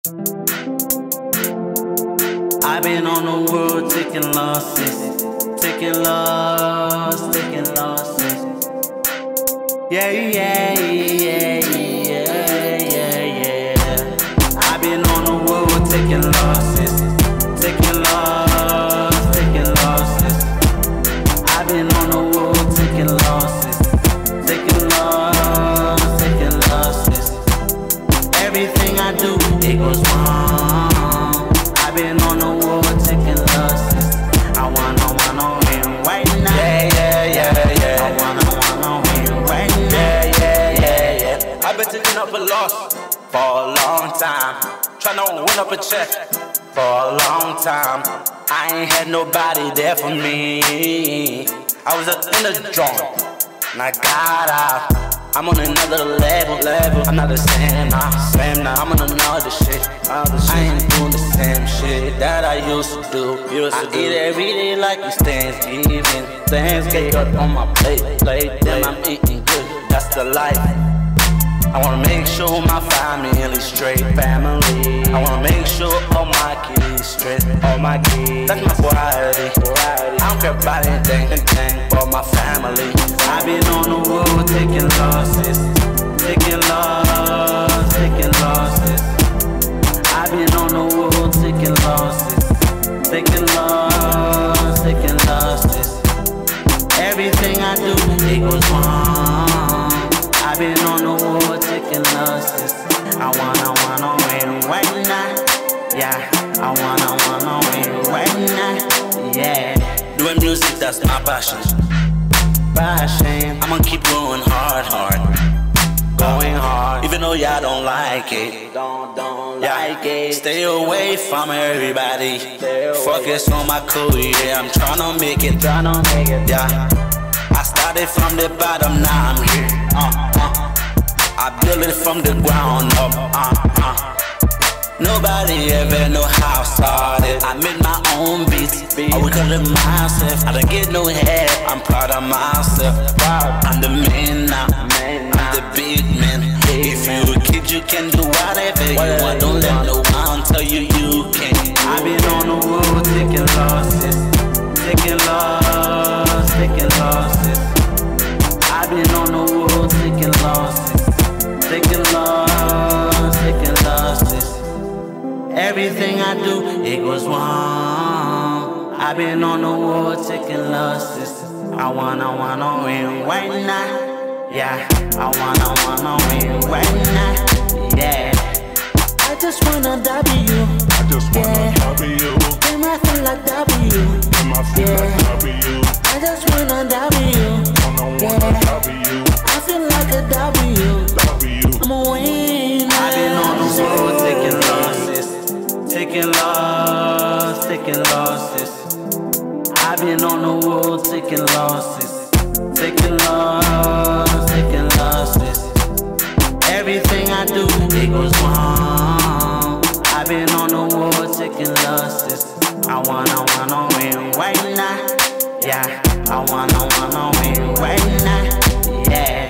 I've been on the road taking losses, taking losses. Yeah, yeah, yeah, yeah, yeah, yeah. I've been on the road taking losses, taking losses. I've been on the road taking losses, taking losses. Everything I do, it goes wrong. I've been on the road taking losses. I wanna win right now. Yeah. I wanna win right now. Yeah. I've been taking up a loss for a long time, tryna win up a check for a long time. I ain't had nobody there for me. I was up in the joint and I got out. I'm on another level. I'm not the same now. I'm on another shit. I ain't doing the same shit that I used to do. I eat every day like it's Thanksgiving. Things get up on my plate. Then I'm eating good. That's the life. I wanna make sure my family's straight. I wanna make sure all my kids straight. All my kids. That's my priority. I don't care about anything but my family. I've been on the road taking losses, taking losses. I've been on the road taking losses, taking losses. Everything I do, it goes wrong. I've been on the road taking losses. I wanna win right now. Yeah, I wanna win right now. Yeah. Doing music, that's my passion. I'ma keep going hard. Going hard. Even though y'all don't like it. Don't like it. Stay away from everybody. Focus on my career. I'm tryna make it. Yeah. I started from the bottom, now I'm here. I built it from the ground up. Nobody ever know how I started. I made my own beats. I would call it myself. I don't get no help. I'm proud of myself. I'm the man now. I'm the big man. If you a kid, you can do whatever you want. Don't let no one tell you you can't. I've been on the road taking losses, taking losses. I've been on the road taking losses, taking losses. Everything I do, it goes wrong. I've been on the road taking losses. I wanna win right now. Yeah, I wanna win right now. Yeah. I just wanna W. W. Damn, I feel like W. I just wanna W. I feel like a W. I'ma win. I've been on the road taking losses, taking losses. I've been on the road taking losses, taking losses. Everything I do, it goes wrong. I've been on the road taking losses. I wanna win right now. Yeah, I wanna win right now. Yeah.